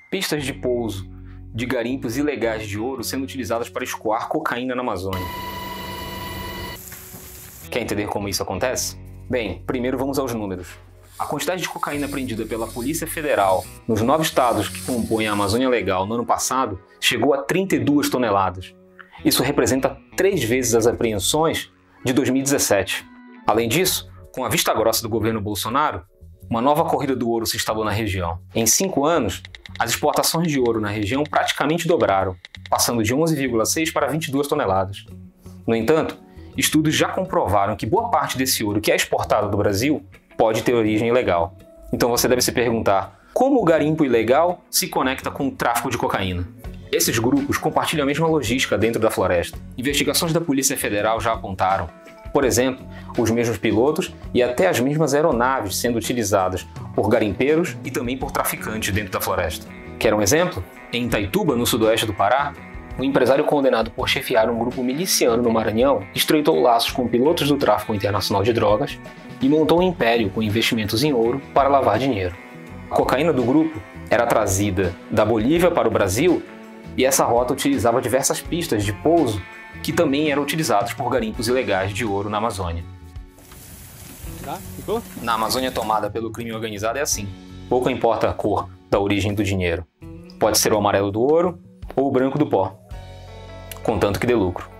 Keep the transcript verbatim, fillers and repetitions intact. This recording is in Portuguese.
pistas de pouso de garimpos ilegais de ouro sendo utilizadas para escoar cocaína na Amazônia. Quer entender como isso acontece? Bem, primeiro vamos aos números. A quantidade de cocaína apreendida pela Polícia Federal nos nove estados que compõem a Amazônia Legal no ano passado chegou a trinta e duas toneladas. Isso representa três vezes as apreensões de dois mil e dezessete. Além disso, com a vista grossa do governo Bolsonaro, uma nova corrida do ouro se instalou na região. Em cinco anos, as exportações de ouro na região praticamente dobraram, passando de onze vírgula seis para vinte e duas toneladas. No entanto, estudos já comprovaram que boa parte desse ouro que é exportado do Brasil pode ter origem ilegal. Então você deve se perguntar, como o garimpo ilegal se conecta com o tráfico de cocaína? Esses grupos compartilham a mesma logística dentro da floresta. Investigações da Polícia Federal já apontaram, por exemplo, os mesmos pilotos e até as mesmas aeronaves sendo utilizadas por garimpeiros e também por traficantes dentro da floresta. Quer um exemplo? Em Itaituba, no sudoeste do Pará, o empresário condenado por chefiar um grupo miliciano no Maranhão estreitou laços com pilotos do tráfico internacional de drogas e montou um império com investimentos em ouro para lavar dinheiro. A cocaína do grupo era trazida da Bolívia para o Brasil e essa rota utilizava diversas pistas de pouso que também eram utilizadas por garimpos ilegais de ouro na Amazônia. Tá? Ficou? Na Amazônia tomada pelo crime organizado é assim. Pouco importa a cor da origem do dinheiro. Pode ser o amarelo do ouro ou o branco do pó, contanto que dê lucro.